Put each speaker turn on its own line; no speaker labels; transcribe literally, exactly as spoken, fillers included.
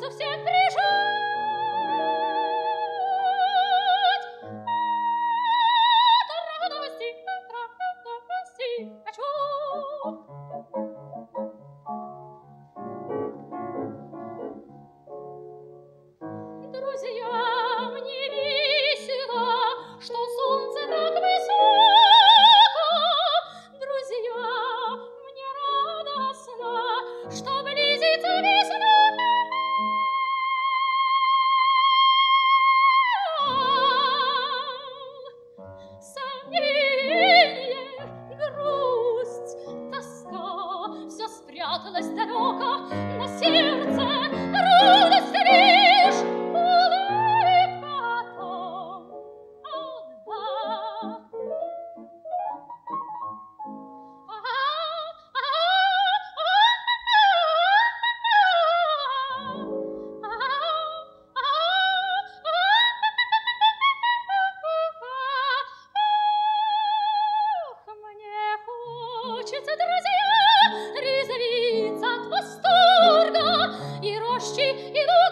буду всех прижать. От радости, от радости хочу. Друзья, мне весело, что солнце так высоко. Друзья, мне радостно, что близится весна. Сомнение, грусть, тоска, все спряталось далеко, на сердце радость лишь улыбка там одна. Хочется, друзья, резвиться от восторга, и рощи идут.